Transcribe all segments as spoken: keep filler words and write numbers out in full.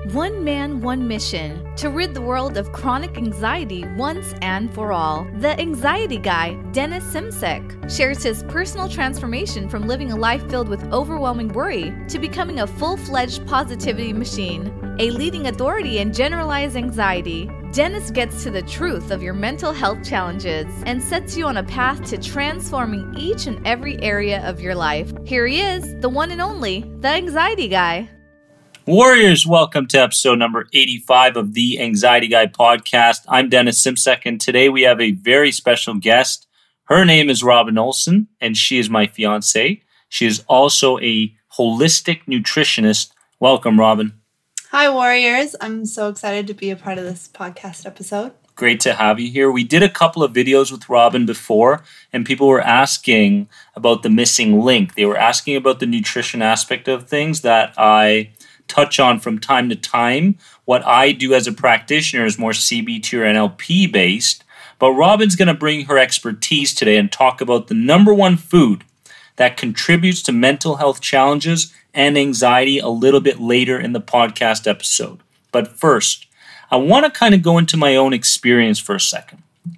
One man, one mission, to rid the world of chronic anxiety once and for all. The Anxiety Guy, Dennis Simsek, shares his personal transformation from living a life filled with overwhelming worry to becoming a full-fledged positivity machine, a leading authority in generalized anxiety. Dennis gets to the truth of your mental health challenges and sets you on a path to transforming each and every area of your life. Here he is, the one and only, the Anxiety Guy. Warriors, welcome to episode number eighty-five of the Anxiety Guy podcast. I'm Dennis Simsek, and today we have a very special guest. Her name is Robin Olson, and she is my fiance. She is also a holistic nutritionist. Welcome, Robin. Hi, Warriors. I'm so excited to be a part of this podcast episode. Great to have you here. We did a couple of videos with Robin before, and people were asking about the missing link. They were asking about the nutrition aspect of things that I touch on from time to time. What I do as a practitioner is more C B T or N L P based, but Robin's going to bring her expertise today and talk about the number one food that contributes to mental health challenges and anxiety a little bit later in the podcast episode. But first, I want to kind of go into my own experience for a second.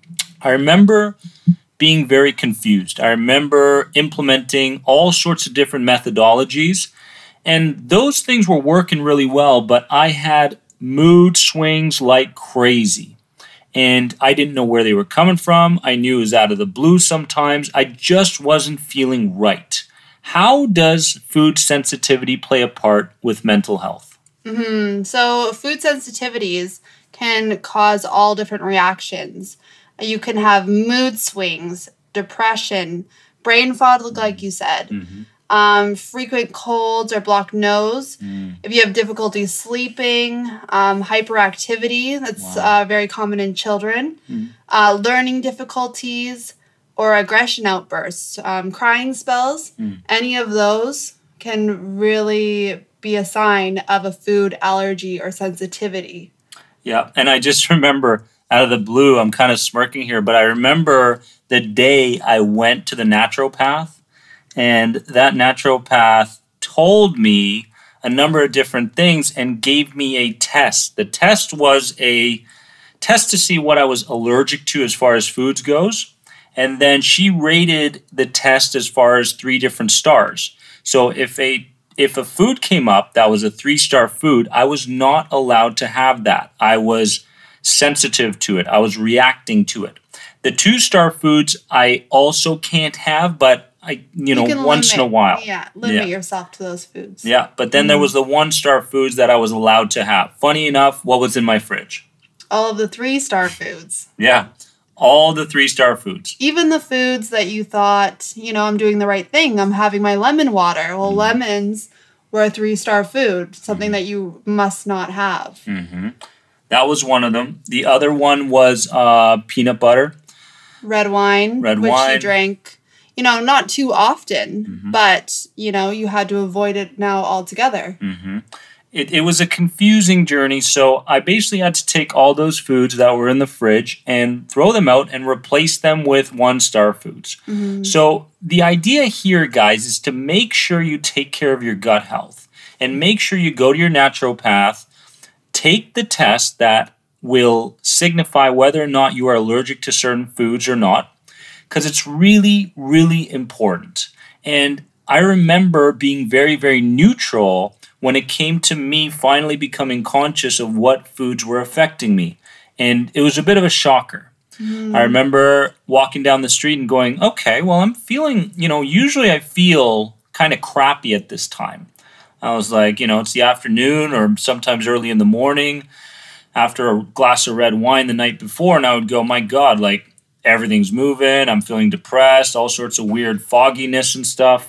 I remember being very confused. I remember implementing all sorts of different methodologies, and those things were working really well, but I had mood swings like crazy. And I didn't know where they were coming from. I knew it was out of the blue sometimes. I just wasn't feeling right. How does food sensitivity play a part with mental health? Mm-hmm. So food sensitivities can cause all different reactions. You can have mood swings, depression, brain fog, like you said. Mm-hmm. Um, frequent colds or blocked nose. Mm. If you have difficulty sleeping, um, hyperactivity, that's wow. uh, very common in children, mm. uh, learning difficulties, or aggression outbursts, um, crying spells, mm. any of those can really be a sign of a food allergy or sensitivity. Yeah, and I just remember out of the blue, I'm kind of smirking here, but I remember the day I went to the naturopath. And that naturopath told me a number of different things and gave me a test. The test was a test to see what I was allergic to as far as foods goes. And then she rated the test as far as three different stars. So if a if a food came up that was a three-star food, I was not allowed to have that. I was sensitive to it. I was reacting to it. The two-star foods I also can't have, but I, you know, you once limit, in a while. Yeah, limit yeah. yourself to those foods. Yeah, but then mm. there was the one-star foods that I was allowed to have. Funny enough, what was in my fridge? All of the three-star foods. Yeah, all the three-star foods. Even the foods that you thought, you know, I'm doing the right thing. I'm having my lemon water. Well, mm. lemons were a three-star food, something mm. that you must not have. Mm-hmm. That was one of them. The other one was uh, peanut butter. Red wine. Red which wine. you drank. You know, not too often, mm-hmm. but, you know, you had to avoid it now altogether. Mm-hmm. It, it was a confusing journey, so I basically had to take all those foods that were in the fridge and throw them out and replace them with one-star foods. Mm-hmm. So the idea here, guys, is to make sure you take care of your gut health and make sure you go to your naturopath, take the test that will signify whether or not you are allergic to certain foods or not, because it's really, really important. And I remember being very, very neutral when it came to me finally becoming conscious of what foods were affecting me. And it was a bit of a shocker. Mm. I remember walking down the street and going, okay, well, I'm feeling, you know, usually I feel kind of crappy at this time. I was like, you know, it's the afternoon or sometimes early in the morning after a glass of red wine the night before. And I would go, my God, like, everything's moving, I'm feeling depressed, all sorts of weird fogginess and stuff.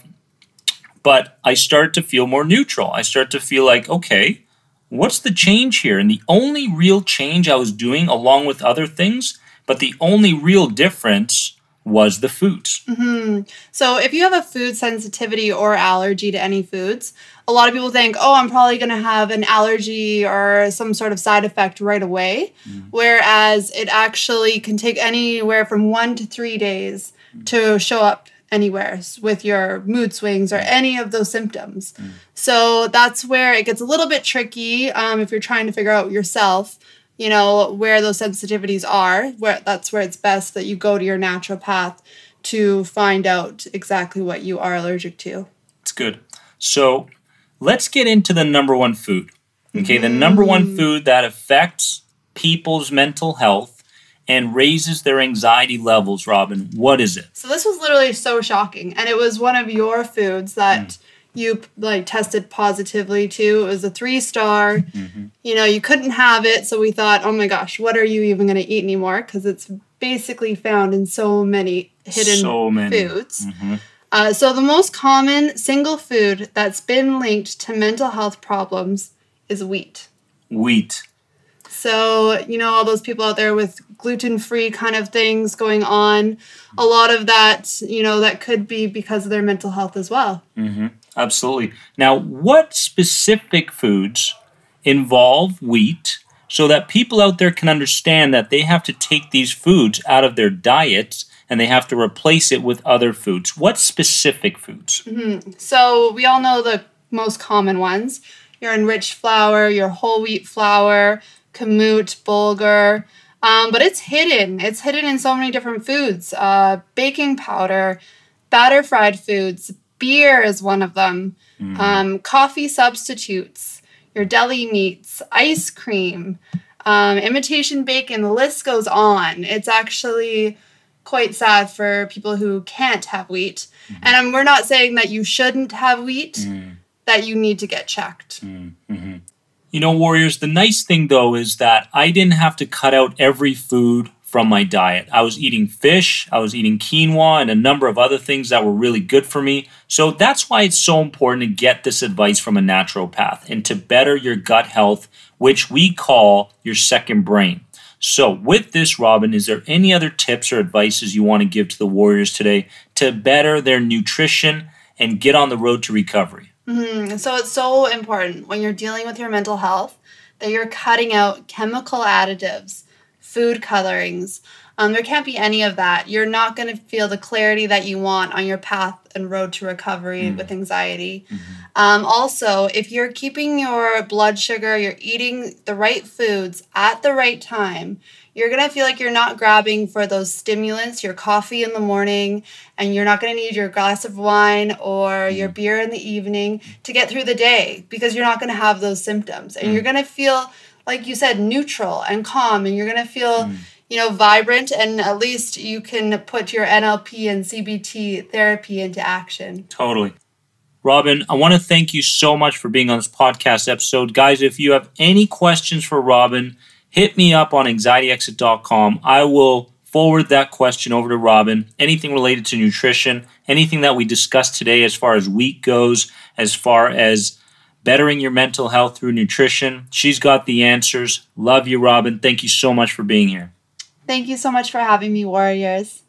But I started to feel more neutral. I started to feel like, okay, what's the change here? And the only real change I was doing, along with other things, but the only real difference was the foods. Mm-hmm. So if you have a food sensitivity or allergy to any foods, a lot of people think, oh, I'm probably going to have an allergy or some sort of side effect right away, mm. whereas it actually can take anywhere from one to three days mm. to show up anywhere s- with your mood swings or any of those symptoms. So that's where it gets a little bit tricky um, if you're trying to figure out yourself, you know, where those sensitivities are. Where that's where it's best that you go to your naturopath to find out exactly what you are allergic to. It's good. So let's get into the number one food. Okay, the number one food that affects people's mental health and raises their anxiety levels, Robin. What is it? So this was literally so shocking. And it was one of your foods that mm. you like tested positively to. It was a three star. Mm-hmm. You know, you couldn't have it. So we thought, oh my gosh, what are you even going to eat anymore? Because it's basically found in so many hidden so many. foods. Mm-hmm. Uh, so the most common single food that's been linked to mental health problems is wheat. Wheat. So, you know, all those people out there with gluten-free kind of things going on, a lot of that, you know, that could be because of their mental health as well. Mm-hmm. Absolutely. Now, what specific foods involve wheat so that people out there can understand that they have to take these foods out of their diets and they have to replace it with other foods? What specific foods? Mm-hmm. So we all know the most common ones. Your enriched flour, your whole wheat flour, kamut, bulgur. Um, but it's hidden. It's hidden in so many different foods. Uh, baking powder, batter fried foods, beer is one of them. Mm. Um, coffee substitutes, your deli meats, ice cream, um, imitation bacon, the list goes on. It's actually quite sad for people who can't have wheat. Mm-hmm. And um, we're not saying that you shouldn't have wheat. Mm. That you need to get checked. Mm-hmm. You know, Warriors, the nice thing, though, is that I didn't have to cut out every food from my diet. I was eating fish, I was eating quinoa, and a number of other things that were really good for me. So that's why it's so important to get this advice from a naturopath and to better your gut health, which we call your second brain. So with this, Robin, is there any other tips or advices you want to give to the Warriors today to better their nutrition and get on the road to recovery? Mm-hmm. So it's so important when you're dealing with your mental health that you're cutting out chemical additives, food colorings. Um, there can't be any of that. You're not going to feel the clarity that you want on your path and road to recovery mm-hmm. with anxiety. Mm-hmm. Um, also, if you're keeping your blood sugar, you're eating the right foods at the right time, you're going to feel like you're not grabbing for those stimulants, your coffee in the morning, and you're not going to need your glass of wine or your beer in the evening to get through the day because you're not going to have those symptoms. And mm. you're going to feel, like you said, neutral and calm, and you're going to feel, mm. you know, vibrant, and at least you can put your N L P and C B T therapy into action. Totally. Robin, I want to thank you so much for being on this podcast episode. Guys, if you have any questions for Robin, hit me up on anxiety exit dot com. I will forward that question over to Robin. Anything related to nutrition, anything that we discussed today as far as wheat goes, as far as bettering your mental health through nutrition, she's got the answers. Love you, Robin. Thank you so much for being here. Thank you so much for having me, Warriors.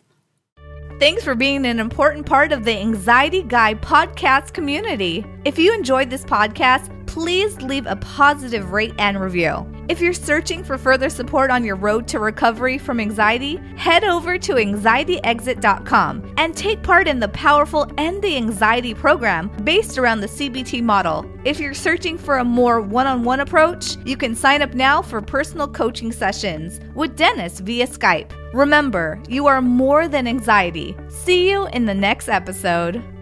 Thanks for being an important part of the Anxiety Guy podcast community. If you enjoyed this podcast, please leave a positive rate and review. If you're searching for further support on your road to recovery from anxiety, head over to anxiety exit dot com and take part in the powerful End the Anxiety program based around the C B T model. If you're searching for a more one-on-one approach, you can sign up now for personal coaching sessions with Dennis via Skype. Remember, you are more than anxiety. See you in the next episode.